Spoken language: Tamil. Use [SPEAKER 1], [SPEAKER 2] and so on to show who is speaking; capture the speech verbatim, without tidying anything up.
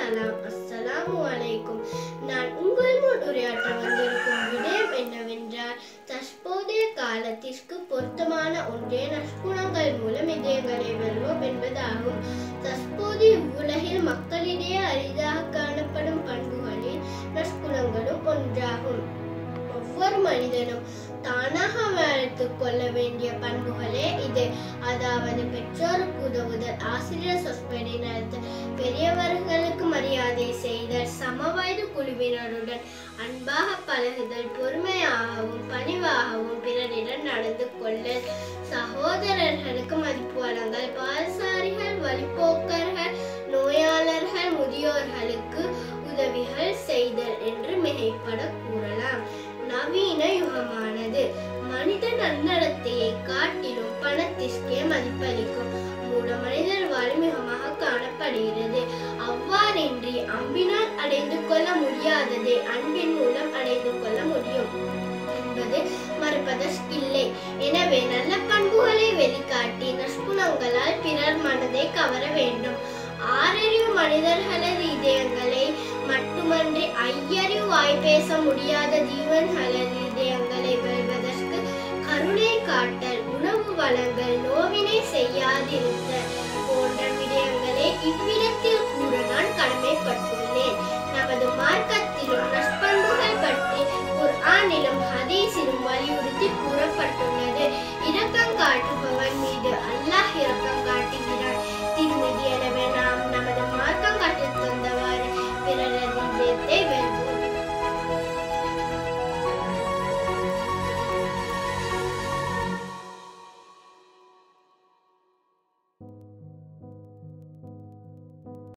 [SPEAKER 1] சலாம். அஸ்ஸலாமு அலைக்கும். நான் உங்கள் முன் உரையாற்ற வந்திருக்கும் விடயம் என்னவென்றால், தற்போதைய காலத்திற்கு பொருத்தமான ஒன்றே நற்குணங்கள் மூலம் இதயங்களை வெல்வோம் என்பதாகும். தற்போதைய உலகில் மக்களிடையே அரிதாக காணப்படும் பண்புகளில் நற்குணங்களும் ஒன்றாகும். ஒவ்வொரு மனிதனும் தானாக வளர்த்துக் கொள்ள வேண்டிய பண்புகளே இது. அதாவது பெற்றோருக்கு உதவுதல், ஆசிரியர் சொற்படி நடத்தல், பெரியவர்களுக்கு மரியாதை செய்தல், சமவயது குழுவினருடன் அன்பாக பழகுதல், பொறுமையாகவும் பணிவாகவும் பிறரிடம் நடந்து கொள்ளல், சகோதரர்களுக்கு மதிப்பு வழங்கல், பாதசாரிகள், வழிபோக்கர்கள், நோயாளர்கள், முதியோர்களுக்கு உதவிகள் செய்தல் என்று மிகைப்பட கூறலாம். நவீன யுகமானது மனித நன்னடத்தையை காட்டிலும் பணத்திற்கே மதிப்பளிக்கும் மூட மனிதர் வாழ்மிகமாக காணப்படுகிறது. அவ்வாறின்றி அன்பினால் அடைந்து கொள்ள முடியாததை அன்பின் மூலம் அடைந்து கொள்ள முடியும் என்பது மறுப்பதற்கில்லை. எனவே நல்ல பண்புகளை வெளிக்காட்டி நற்குணங்களால் பிறர் மனதை கவர வேண்டும். ஆறறிவு மனிதர்களது இதயங்களை மட்டுமன்றி ஐயறிவு வாய் பேச முடியாத ஜீவன்களது இதயங்களை வெல்வதற்கு கருணை காட்டல், உணவு வழங்கல், நோவினை செய்யாதிருத்தல் போன்ற விடயங்களை இவ்விடத்தில் கூற நான் கடமைப்பட்டுள்ளேன். நமது மார்க்கத்திலும்